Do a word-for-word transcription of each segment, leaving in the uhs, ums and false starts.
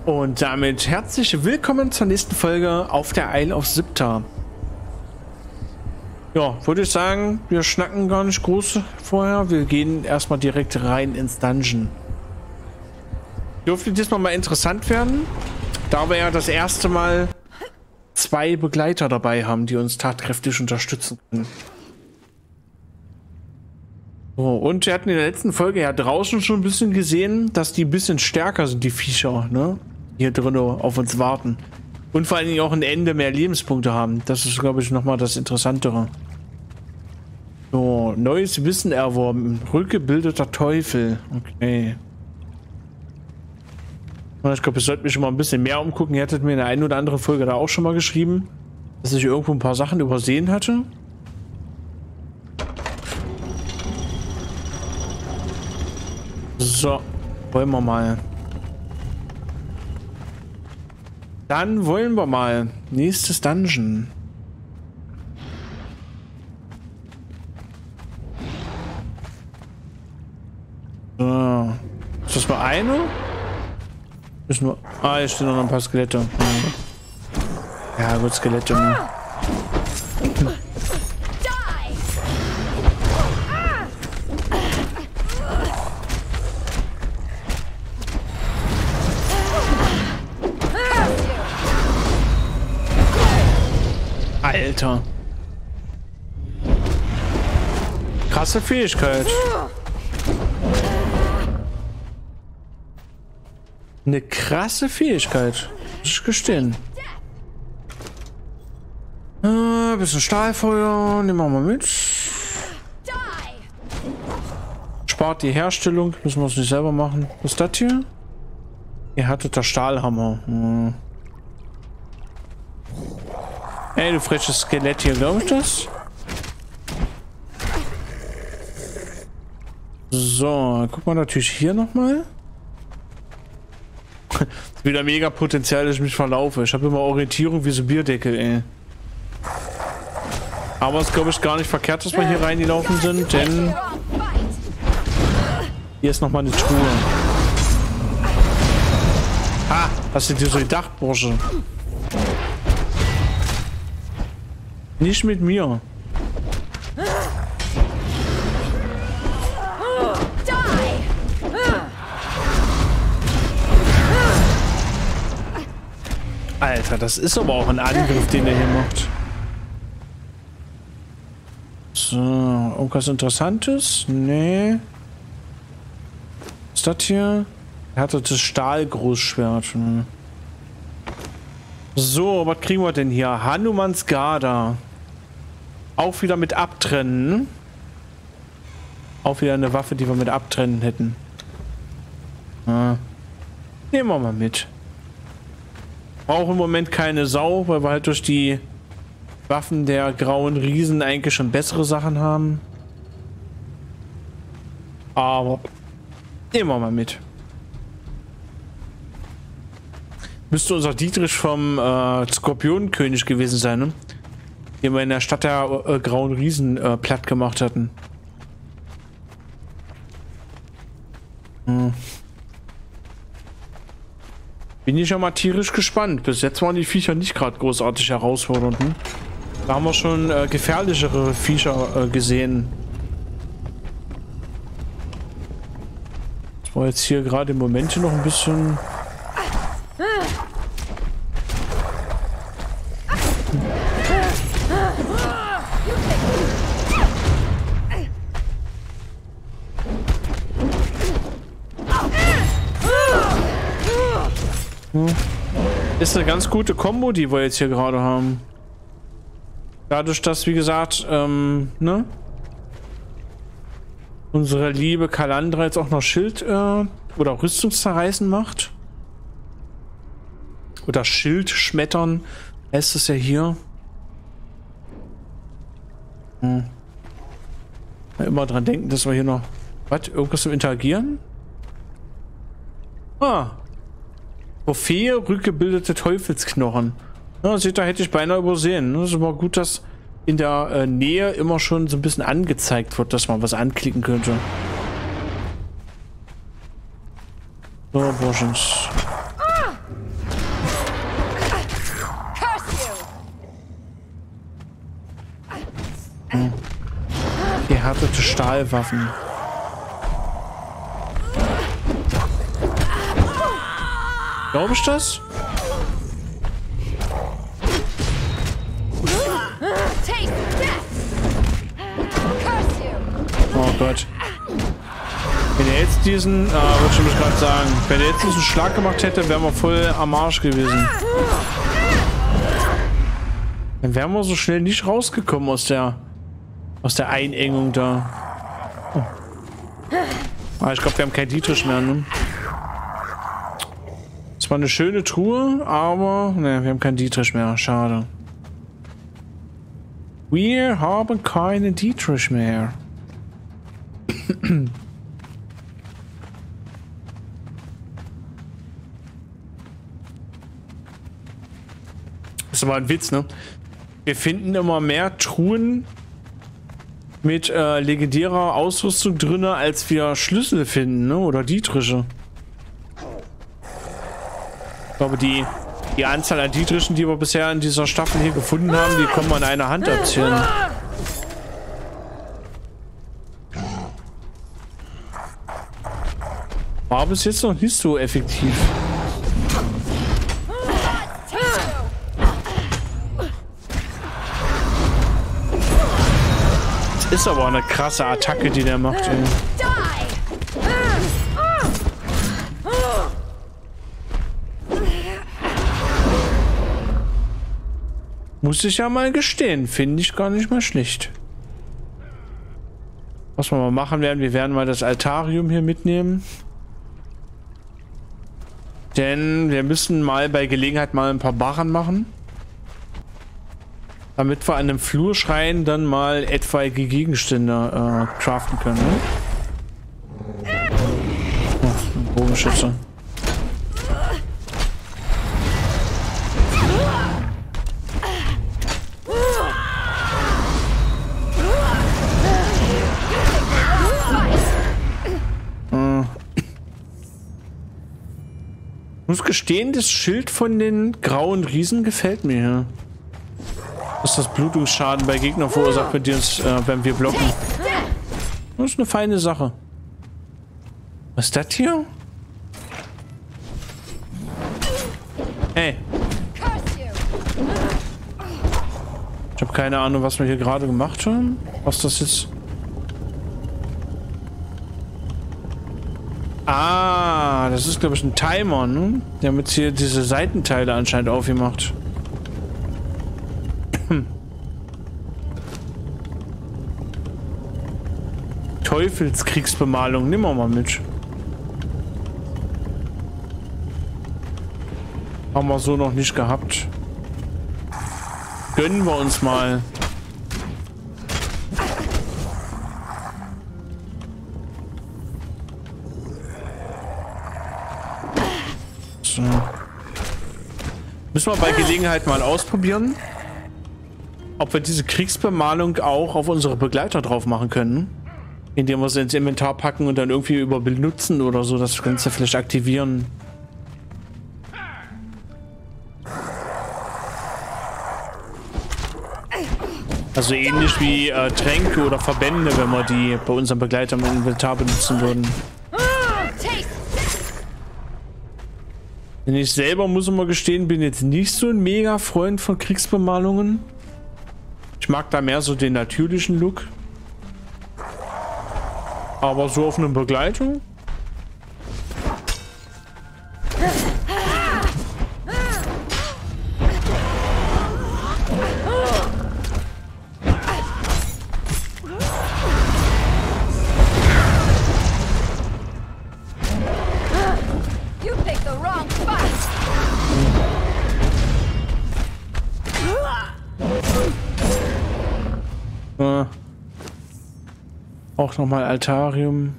Und damit herzlich willkommen zur nächsten Folge auf der Isle of Siptah. Ja, würde ich sagen, wir schnacken gar nicht groß vorher. Wir gehen erstmal direkt rein ins Dungeon. Dürfte diesmal mal interessant werden, da wir ja das erste Mal zwei Begleiter dabei haben, die uns tatkräftig unterstützen können. So, und wir hatten in der letzten Folge ja draußen schon ein bisschen gesehen, dass die ein bisschen stärker sind, die Viecher, ne? Hier drin auf uns warten. Und vor allen Dingen auch ein Ende mehr Lebenspunkte haben. Das ist, glaube ich, nochmal das Interessantere. So, neues Wissen erworben. Rückgebildeter Teufel. Okay. Ich glaube, ich sollte mich schon mal ein bisschen mehr umgucken. Ihr hattet mir in der einen oder anderen Folge da auch schon mal geschrieben, dass ich irgendwo ein paar Sachen übersehen hatte. So, wollen wir mal. Dann wollen wir mal. Nächstes Dungeon. So. Ist das nur eine? Ist nur. Ah, hier stehen noch ein paar Skelette. Ja, gut, Skelette. Ne? Alter. Krasse Fähigkeit. Eine krasse Fähigkeit. Muss ich gestehen. Äh, bisschen Stahlfeuer. Nehmen wir mal mit. Spart die Herstellung. Müssen wir es nicht selber machen. Was ist das hier? Ihr hattet der Stahlhammer. Hm. Ey, du freches Skelett hier, glaube ich das? So, guck mal natürlich hier nochmal. Ist wieder mega Potenzial, dass ich mich verlaufe. Ich habe immer Orientierung wie so Bierdeckel, ey. Aber es ist, glaube ich, gar nicht verkehrt, dass wir hier reingelaufen sind, denn hier ist nochmal eine Truhe. Ah, hast du dir so gedacht, Bursche? Nicht mit mir. Alter, das ist aber auch ein Angriff, den er hier macht. So, irgendwas Interessantes? Nee. Was ist das hier? Er hatte das Stahlgroßschwert. Hm. So, was kriegen wir denn hier? Hanumans Garda. Auch wieder mit Abtrennen. Auch wieder eine Waffe, die wir mit Abtrennen hätten. Ah. Nehmen wir mal mit. Auch im Moment keine Sau, weil wir halt durch die Waffen der grauen Riesen eigentlich schon bessere Sachen haben. Aber nehmen wir mal mit. Müsste unser Dietrich vom äh, Skorpionenkönig gewesen sein, ne? Den wir in der Stadt der äh, grauen Riesen äh, platt gemacht hatten. Hm. Bin ich ja mal tierisch gespannt. Bis jetzt waren die Viecher nicht gerade großartig herausfordernd. Hm? Da haben wir schon äh, gefährlichere Viecher äh, gesehen. Das war jetzt hier gerade im Moment hier noch ein bisschen... Ist eine ganz gute Kombo, die wir jetzt hier gerade haben. Dadurch, dass, wie gesagt, ähm, ne? Unsere liebe Kalandra jetzt auch noch Schild äh, oder Rüstungszerreißen macht. Oder Schild schmettern heißt es ja hier. Hm. Immer dran denken, dass wir hier noch... Was? Irgendwas zum Interagieren? Ah. Trophäe, rückgebildete Teufelsknochen. Ja, seht ihr, hätte ich beinahe übersehen. Es ist aber gut, dass in der äh, Nähe immer schon so ein bisschen angezeigt wird, dass man was anklicken könnte. So, Burschens. Gehärtete Stahlwaffen. Glaube ich das? Oh Gott. Wenn er jetzt diesen, äh, wollte ich gerade sagen, wenn er jetzt diesen Schlag gemacht hätte, wären wir voll am Arsch gewesen. Dann wären wir so schnell nicht rausgekommen aus der, aus der Einengung da. Oh. Ah, ich glaube, wir haben keinen Dietrich mehr, ne? Das war eine schöne Truhe, aber ne, wir haben keinen Dietrich mehr. Schade. Wir haben keine Dietrich mehr. Das ist aber ein Witz, ne? Wir finden immer mehr Truhen mit äh, legendärer Ausrüstung drin, als wir Schlüssel finden, ne? Oder Dietriche. Ich glaube, die, die Anzahl an Dietrichen, die wir bisher in dieser Staffel hier gefunden haben, die können wir an einer Hand abzählen. War bis jetzt noch nicht so effektiv. Das ist aber eine krasse Attacke, die der macht, ey. Muss ich ja mal gestehen, finde ich gar nicht mal schlecht. Was wir mal machen werden, wir werden mal das Altarium hier mitnehmen. Denn wir müssen mal bei Gelegenheit mal ein paar Barren machen. Damit wir an dem Flurschrein dann mal etwaige Gegenstände äh, craften können. Ne? Oh, ein Bogenschütze. Ich muss gestehen, das Schild von den grauen Riesen gefällt mir hier. Dass das Blutungsschaden bei Gegnern verursacht, mit denen es, äh, wenn wir blocken. Das ist eine feine Sache. Was ist das hier? Hey. Ich habe keine Ahnung, was wir hier gerade gemacht haben. Was das jetzt... Ah, das ist, glaube ich, ein Timer, ne? Der hat jetzt hier diese Seitenteile anscheinend aufgemacht. Teufelskriegsbemalung, nehmen wir mal mit. Haben wir so noch nicht gehabt. Gönnen wir uns mal. So. Müssen wir bei Gelegenheit mal ausprobieren, ob wir diese Kriegsbemalung auch auf unsere Begleiter drauf machen können. Indem wir sie ins Inventar packen und dann irgendwie über benutzen oder so, das Ganze vielleicht aktivieren. Also ähnlich wie äh, Tränke oder Verbände, wenn wir die bei unserem Begleiter im Inventar benutzen würden. Denn ich selber, muss ich mal gestehen, bin jetzt nicht so ein mega Freund von Kriegsbemalungen. Ich mag da mehr so den natürlichen Look. Aber so auf eine Begleitung? Äh. Auch nochmal Altarium.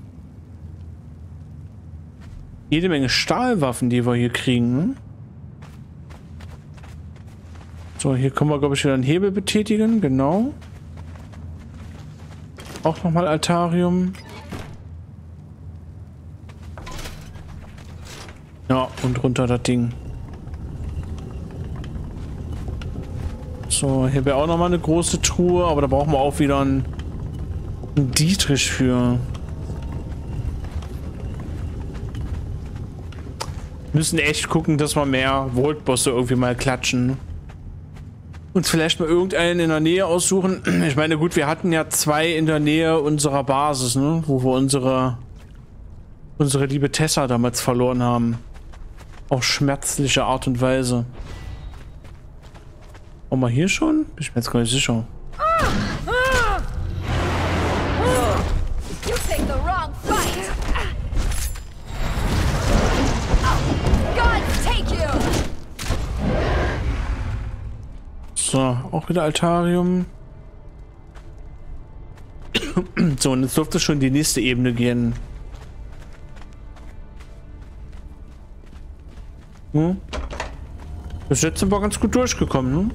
Jede Menge Stahlwaffen, die wir hier kriegen. Ne? So, hier können wir, glaube ich, wieder einen Hebel betätigen. Genau. Auch nochmal Altarium. Ja, und runter das Ding. So, hier wäre auch nochmal eine große Truhe, aber da brauchen wir auch wieder einen Ein Dietrich für. Müssen echt gucken, dass wir mehr Vault-Bosse irgendwie mal klatschen. Uns vielleicht mal irgendeinen in der Nähe aussuchen. Ich meine, gut, wir hatten ja zwei in der Nähe unserer Basis, ne? Wo wir unsere unsere liebe Tessa damals verloren haben. Auf schmerzliche Art und Weise. Auch mal hier schon? Bin ich mir jetzt gar nicht sicher. So, auch wieder Altarium. So, und jetzt dürfte schon die nächste Ebene gehen. Hm? Bis jetzt sind wir ganz gut durchgekommen, ne?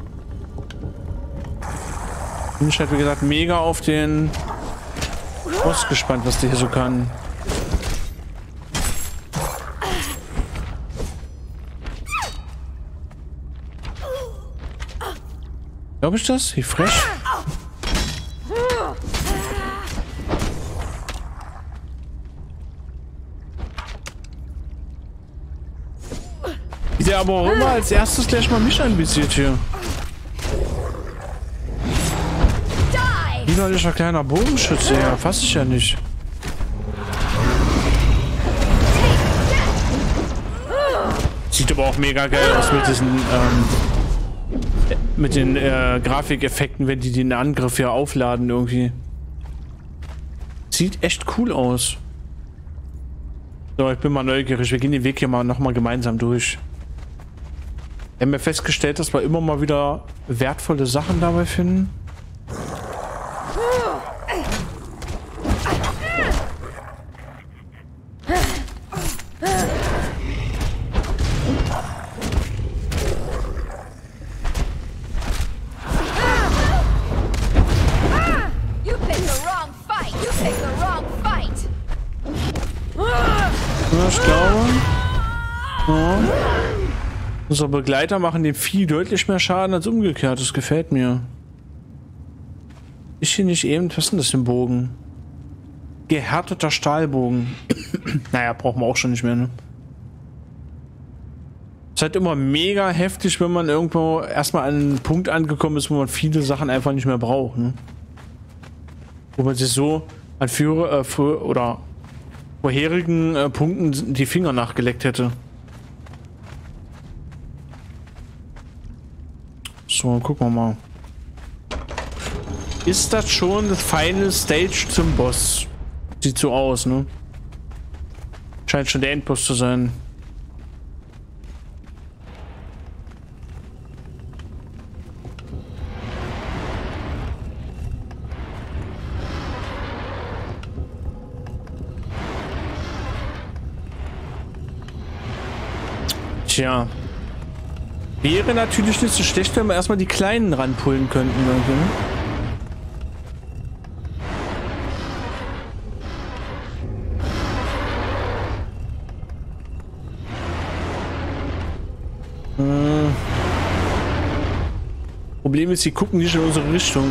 Bin ich halt, wie gesagt, mega auf den Boss gespannt, was der hier so kann. Glaube ich das? Wie frech? Wie der aber auch immer als erstes gleich mal mich anvisiert hier. Widerlicher kleiner Bogenschütze, ja, fass ich ja nicht. Sieht aber auch mega geil aus mit diesen, ähm, mit den äh, Grafikeffekten, wenn die den Angriff hier aufladen irgendwie. Sieht echt cool aus. So, ich bin mal neugierig. Wir gehen den Weg hier mal nochmal gemeinsam durch. Wir haben ja festgestellt, dass wir immer mal wieder wertvolle Sachen dabei finden. Ich glaube, ja. Unsere Begleiter machen dem Vieh deutlich mehr Schaden als umgekehrt. Das gefällt mir. Ist hier nicht eben, was ist denn das für ein Bogen? Gehärteter Stahlbogen. Naja, brauchen wir auch schon nicht mehr, ne? Ist halt immer mega heftig, wenn man irgendwo erstmal an einen Punkt angekommen ist, wo man viele Sachen einfach nicht mehr braucht, ne? Wo man sich so an Führer, äh, für, oder vorherigen äh, Punkten die Finger nachgeleckt hätte. So, gucken wir mal. Ist das schon das Final Stage zum Boss? Sieht so aus, ne? Scheint schon der Endboss zu sein. Tja. Wäre natürlich nicht so schlecht, wenn wir erstmal die Kleinen ranpullen könnten. Okay. Äh. Problem ist, sie gucken nicht in unsere Richtung.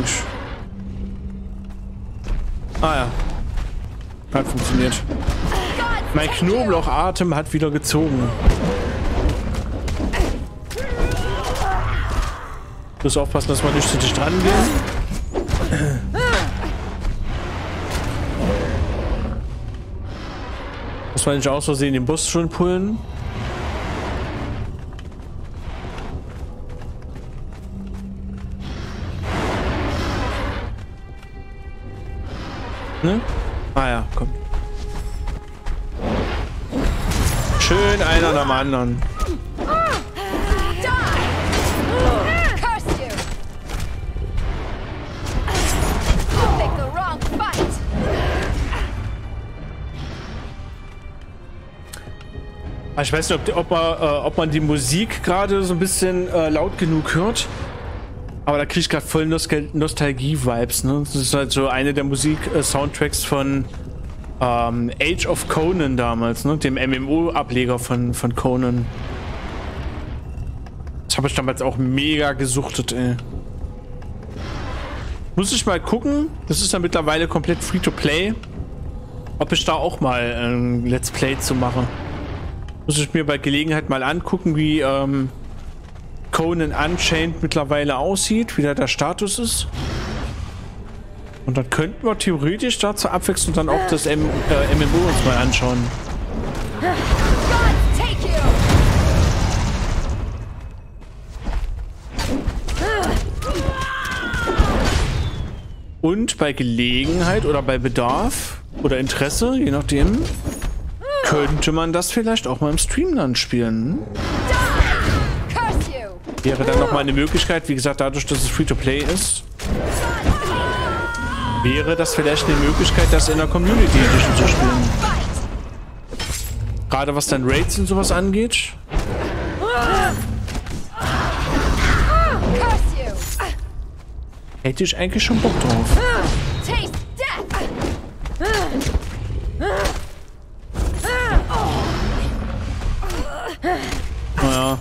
Ah ja. Hat funktioniert. Mein Knoblauchatem hat wieder gezogen. Du musst aufpassen, dass wir nicht zu dich dran gehen. Muss man nicht aus Versehen den Bus schon pullen. Ne? Ah ja, komm. Schön einer nach dem anderen. Ich weiß nicht, ob, ob, man, äh, ob man die Musik gerade so ein bisschen äh, laut genug hört. Aber da kriege ich gerade voll Nostal Nostalgie-Vibes. Ne? Das ist halt so eine der Musik-Soundtracks von ähm, Age of Conan damals, ne? Dem M M O-Ableger von, von Conan. Das habe ich damals auch mega gesuchtet, ey. Muss ich mal gucken. Das ist ja mittlerweile komplett Free-to-Play. Ob ich da auch mal ein Let's Play zu mache. Muss ich mir bei Gelegenheit mal angucken, wie ähm, Conan Unchained mittlerweile aussieht, wie da der Status ist. Und dann könnten wir theoretisch da zur Abwechslung dann auch das M äh, M M O uns mal anschauen. Und bei Gelegenheit oder bei Bedarf oder Interesse, je nachdem, könnte man das vielleicht auch mal im Stream dann spielen. Wäre dann nochmal eine Möglichkeit, wie gesagt, dadurch, dass es Free-to-Play ist, wäre das vielleicht eine Möglichkeit, das in der Community Edition zu spielen. Gerade was dann Raids und sowas angeht. Hätte ich eigentlich schon Bock drauf. Naja.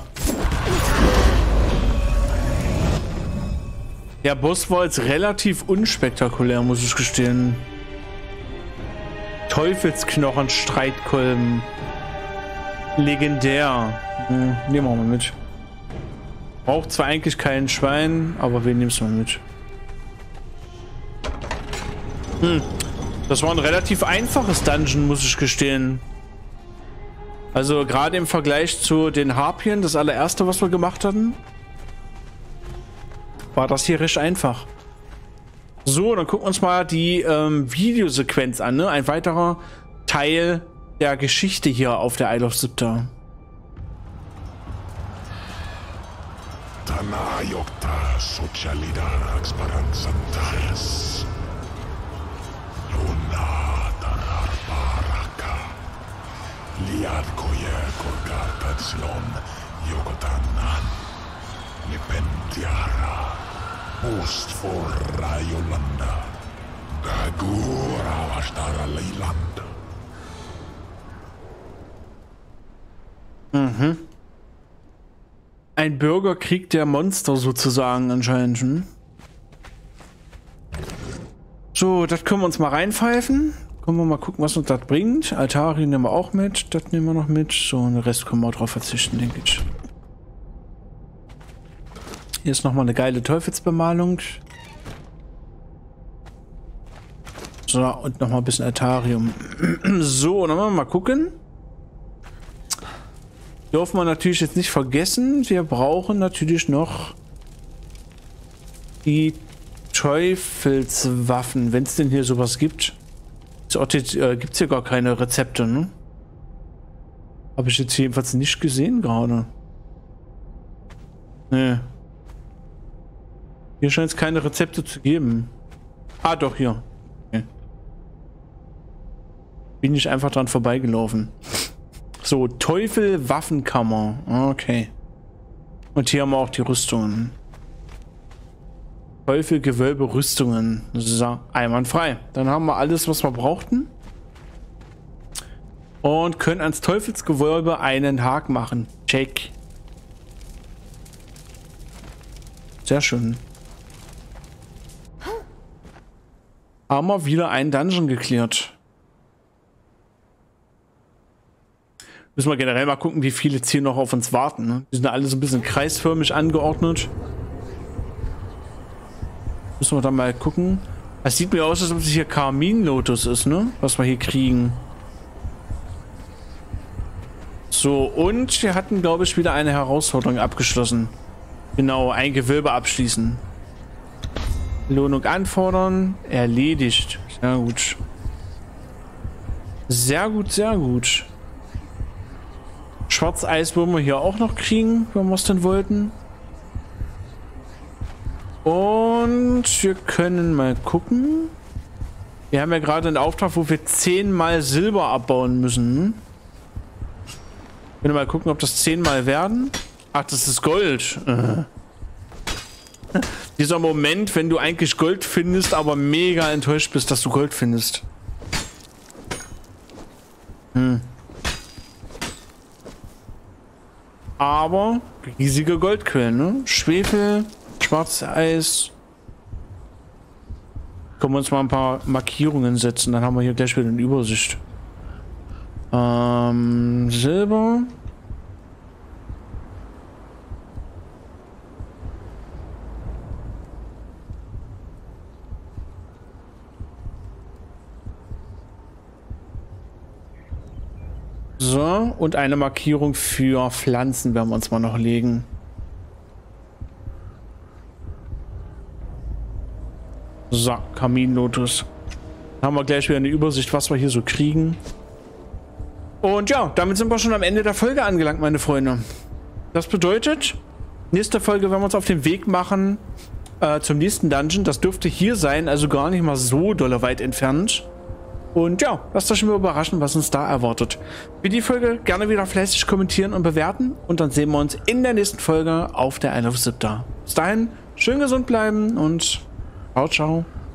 Der Boss war jetzt relativ unspektakulär, muss ich gestehen. Teufelsknochen, Streitkolben. Legendär. Hm, nehmen wir mal mit. Braucht zwar eigentlich kein Schwein, aber wir nehmen es mal mit. Hm. Das war ein relativ einfaches Dungeon, muss ich gestehen. Also gerade im Vergleich zu den Harpien, das allererste, was wir gemacht hatten, war das hier recht einfach. So, dann gucken wir uns mal die ähm, Videosequenz an, ne? Ein weiterer Teil der Geschichte hier auf der Isle of Siptah. Mhm. Ein Bürgerkrieg der Monster sozusagen anscheinend. Hm? So, das können wir uns mal reinpfeifen. Können wir mal gucken, was uns das bringt. Altari nehmen wir auch mit. Das nehmen wir noch mit. So, und den Rest können wir auch drauf verzichten, denke ich. Hier ist nochmal eine geile Teufelsbemalung. So, und nochmal ein bisschen Altarium. So, dann wollen wir mal gucken. Dürfen wir natürlich jetzt nicht vergessen. Wir brauchen natürlich noch die Teufelswaffen, wenn es denn hier sowas gibt. Äh, gibt es hier gar keine Rezepte, ne? Habe ich jetzt jedenfalls nicht gesehen gerade. Nee. Hier scheint es keine Rezepte zu geben. Ah, doch, hier. Okay. Bin ich einfach dran vorbeigelaufen. So, Teufel Waffenkammer. Okay. Und hier haben wir auch die Rüstungen. Teufel Gewölbe Rüstungen. So, einwandfrei. Dann haben wir alles, was wir brauchten. Und können ans Teufelsgewölbe einen Haken machen. Check. Sehr schön. Haben wir wieder einen Dungeon geklärt. Müssen wir generell mal gucken, wie viele jetzt hier noch auf uns warten. Ne? Die sind alle so ein bisschen kreisförmig angeordnet. Müssen wir dann mal gucken. Es sieht mir aus, als ob es hier Karmin-Lotus ist, ne? Was wir hier kriegen. So, und wir hatten, glaube ich, wieder eine Herausforderung abgeschlossen. Genau, ein Gewölbe abschließen. Belohnung anfordern. Erledigt. Sehr gut. Sehr gut, sehr gut. Schwarzeis wollen wir hier auch noch kriegen, wenn wir es denn wollten. Und wir können mal gucken. Wir haben ja gerade einen Auftrag, wo wir zehnmal Silber abbauen müssen. Wir können mal gucken, ob das zehnmal werden. Ach, das ist Gold. Äh. Dieser Moment, wenn du eigentlich Gold findest, aber mega enttäuscht bist, dass du Gold findest. Hm. Aber riesige Goldquellen, ne? Schwefel, Schwarzeis. Können wir uns mal ein paar Markierungen setzen, dann haben wir hier gleich wieder eine Übersicht. Ähm, Silber. So, und eine Markierung für Pflanzen werden wir uns mal noch legen. So, Kaminlotus. Dann haben wir gleich wieder eine Übersicht, was wir hier so kriegen. Und ja, damit sind wir schon am Ende der Folge angelangt, meine Freunde. Das bedeutet, nächste Folge werden wir uns auf den Weg machen äh, zum nächsten Dungeon. Das dürfte hier sein, also gar nicht mal so dolle weit entfernt. Und ja, lasst euch mal überraschen, was uns da erwartet. Für die Folge gerne wieder fleißig kommentieren und bewerten. Und dann sehen wir uns in der nächsten Folge auf der Isle of Siptah. Bis dahin, schön gesund bleiben und ciao, ciao.